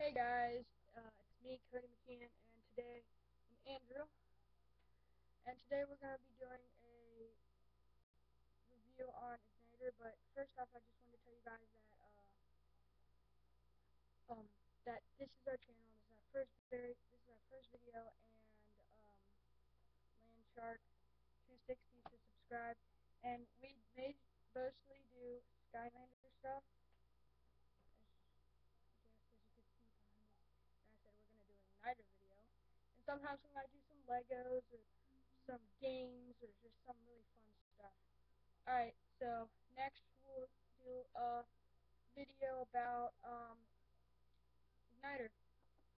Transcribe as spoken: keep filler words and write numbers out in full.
Hey guys, uh, it's me, Cody McKeon, and today I'm Andrew, and today we're going to be doing a review on Igniter. But first off, I just wanted to tell you guys that uh, um, that this is our channel. This is our first very this is our first video, and um, Landshark two sixty to subscribe. And we may mostly do Skylander stuff. As, I guess as you can see behind us, and I said we're going to do an Igniter video. And sometimes we might do some Legos or some games or just some really fun stuff. Alright, so next we'll do a video about um, Igniter.